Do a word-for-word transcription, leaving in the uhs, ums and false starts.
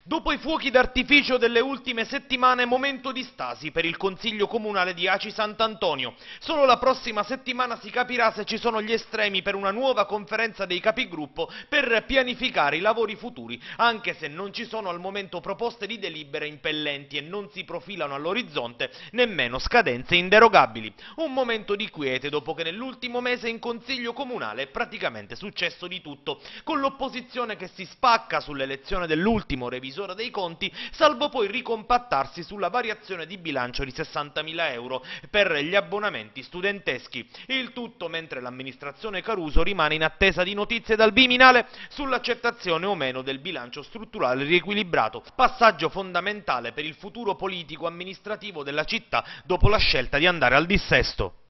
Dopo i fuochi d'artificio delle ultime settimane, momento di stasi per il Consiglio Comunale di Aci Sant'Antonio. Solo la prossima settimana si capirà se ci sono gli estremi per una nuova conferenza dei capigruppo per pianificare i lavori futuri, anche se non ci sono al momento proposte di delibere impellenti e non si profilano all'orizzonte nemmeno scadenze inderogabili. Un momento di quiete dopo che nell'ultimo mese in Consiglio Comunale è praticamente successo di tutto, con l'opposizione che si spacca sull'elezione dell'ultimo revisore dei conti, salvo poi ricompattarsi sulla variazione di bilancio di sessantamila euro per gli abbonamenti studenteschi. Il tutto mentre l'amministrazione Caruso rimane in attesa di notizie dal Viminale sull'accettazione o meno del bilancio strutturale riequilibrato, passaggio fondamentale per il futuro politico-amministrativo della città dopo la scelta di andare al dissesto.